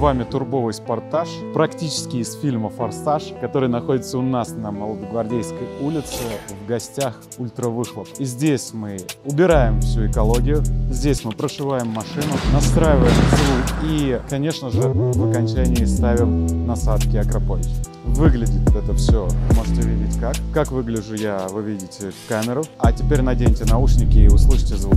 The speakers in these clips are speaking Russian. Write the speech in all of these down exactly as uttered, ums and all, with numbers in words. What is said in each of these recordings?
вами турбовый спортаж, практически из фильма «Форсаж», который находится у нас на Молодогвардейской улице в гостях «Ультравыхлоп». И здесь мы убираем всю экологию, здесь мы прошиваем машину, настраиваем звук и, конечно же, в окончании ставим насадки Акропович. Выглядит это все, вы можете видеть как. Как выгляжу я, вы видите в камеру. А теперь наденьте наушники и услышьте звук.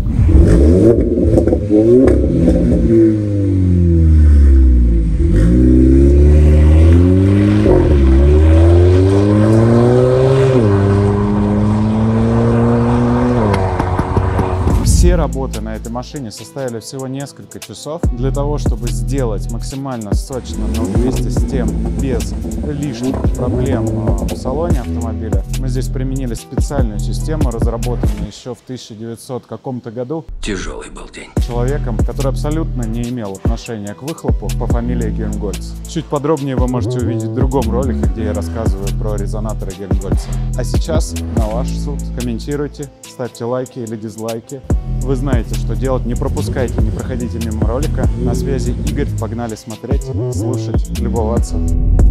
Все работы на этой машине составили всего несколько часов для того, чтобы сделать максимально сочно, но вместе с тем без лишних проблем в салоне автомобиля. Мы здесь применили специальную систему, разработанную еще в тысяча девятисотом каком-то году. Тяжелый был день. Человеком, который абсолютно не имел отношения к выхлопу, по фамилии Гельмгольц. Чуть подробнее вы можете увидеть в другом ролике, где я рассказываю про резонаторы Гельмгольца. А сейчас на ваш суд. Комментируйте, ставьте лайки или дизлайки. Вы знаете, что делать. Не пропускайте, не проходите мимо ролика. На связи Игорь. Погнали смотреть, слушать, любоваться.